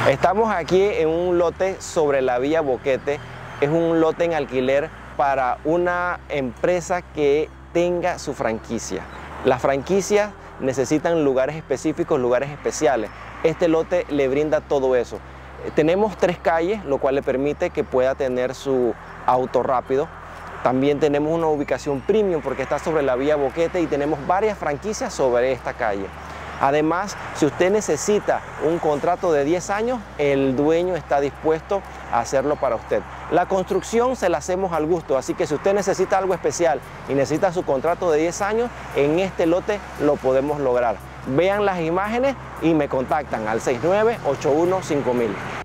Estamos aquí en un lote sobre la vía Boquete. Es un lote en alquiler para una empresa que tenga su franquicia. Las franquicias necesitan lugares específicos, lugares especiales. Este lote le brinda todo eso. Tenemos 3 calles, lo cual le permite que pueda tener su auto rápido. También tenemos una ubicación premium porque está sobre la vía Boquete y tenemos varias franquicias sobre esta calle. Además, si usted necesita un contrato de 10 años, el dueño está dispuesto a hacerlo para usted. La construcción se la hacemos al gusto, así que si usted necesita algo especial y necesita su contrato de 10 años, en este lote lo podemos lograr. Vean las imágenes y me contactan al 69815000.